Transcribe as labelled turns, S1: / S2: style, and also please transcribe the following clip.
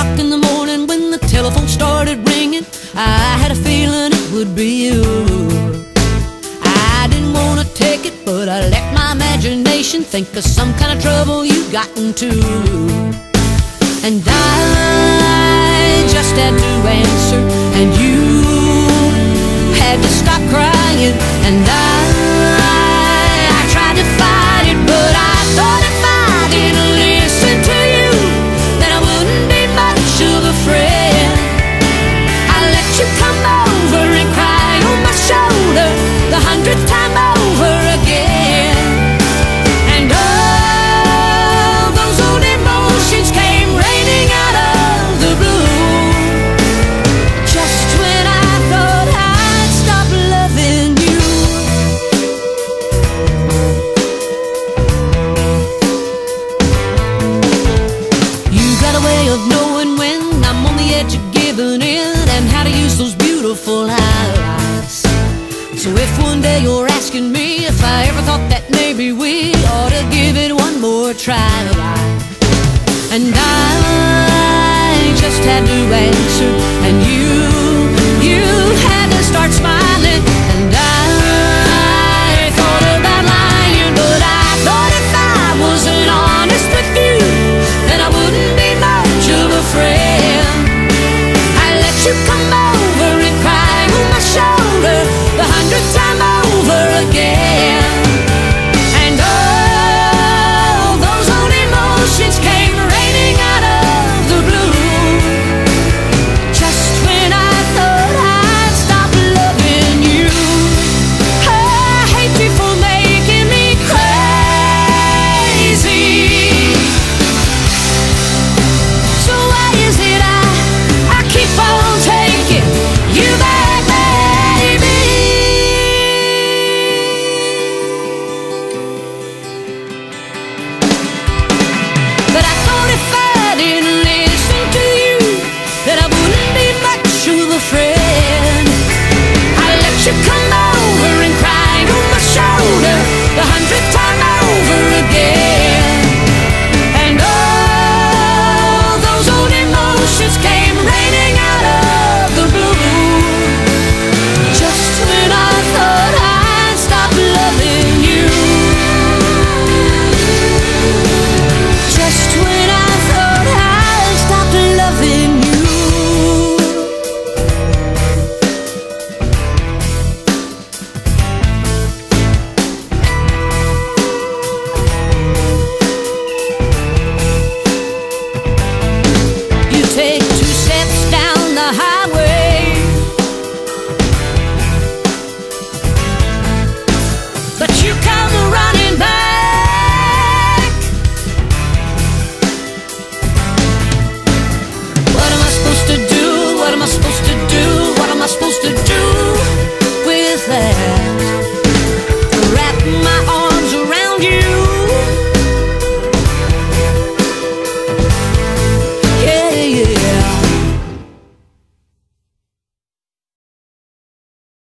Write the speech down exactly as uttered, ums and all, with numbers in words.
S1: o'clock in the morning when the telephone started ringing. I had a feeling it would be you. I didn't want to take it, but I let my imagination think of some kind of trouble you got into. And I just had to answer, and you had to stop crying. And I, I tried to fight it, but I thought if I didn't listen to you, then I wouldn't be much of a friend. I let you come over and cry on my shoulder the hundredth time over again. And all those old emotions came raining out of the blue, just when I thought I'd stop loving you. You got a way of knowing when I'm on the edge of giving in, and how to use those beautiful eyes. So if one day you're asking me if I ever thought that maybe we ought to give it one more try, and I just had to answer, and you